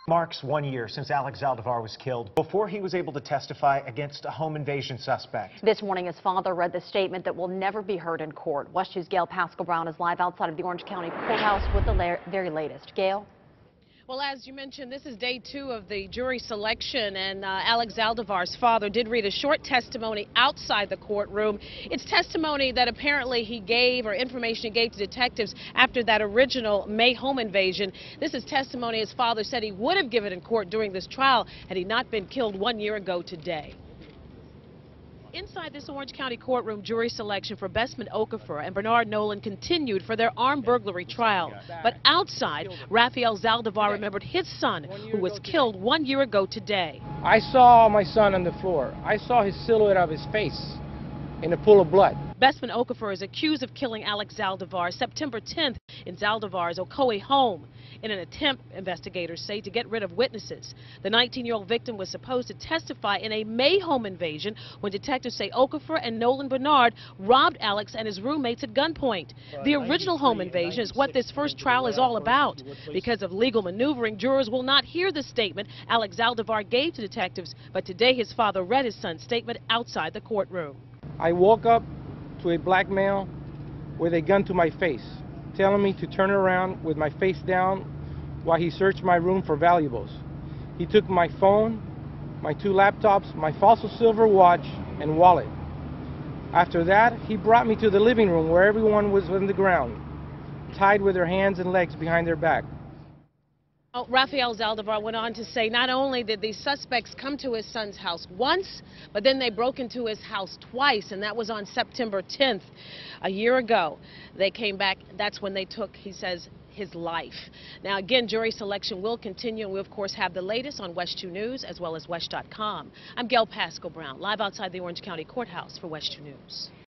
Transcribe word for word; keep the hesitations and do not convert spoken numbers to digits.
Marks one year since Alex Zaldivar was killed before he was able to testify against a home invasion suspect. This morning, his father read the statement that will never be heard in court. WESH two's Gail Pascal Brown is live outside of the Orange County courthouse with the la very latest. Gail? Well, as you mentioned, this is day two of the jury selection, and uh, Alex Zaldivar's father did read a short testimony outside the courtroom. It's testimony that apparently he gave, or information he gave to detectives after that original May home invasion. This is testimony his father said he would have given in court during this trial had he not been killed one year ago today. Inside this Orange County courtroom, jury selection for Bestman Okafor and Bernard Nolan continued for their armed burglary trial. But outside, Rafael Zaldivar remembered his son, who was killed one year ago today. I saw my son on the floor. I saw his silhouette of his face in a pool of blood. Bestman Okafor is accused of killing Alex Zaldivar September tenth in Zaldivar's Ocoee home in an attempt, investigators say, to get rid of witnesses. The nineteen-year-old victim was supposed to testify in a May home invasion when detectives say Okafor and Nolan Bernard robbed Alex and his roommates at gunpoint. The original home invasion is what this first trial is all about. Because of legal maneuvering, jurors will not hear the statement Alex Zaldivar gave to detectives, but today his father read his son's statement outside the courtroom. I woke up to a black male with a gun to my face, telling me to turn around with my face down while he searched my room for valuables. He took my phone, my two laptops, my fossil silver watch, and wallet. After that, he brought me to the living room where everyone was on the ground, tied with their hands and legs behind their back. Oh, Rafael Zaldivar went on to say not only did these suspects come to his son's house once, but then they broke into his house twice, and that was on September tenth. A year ago, they came back. That's when they took, he says, his life. Now, again, jury selection will continue, and we, of course, have the latest on WESH two News as well as WESH dot com. I'm Gail Pascal Brown, live outside the Orange County Courthouse for WESH two News.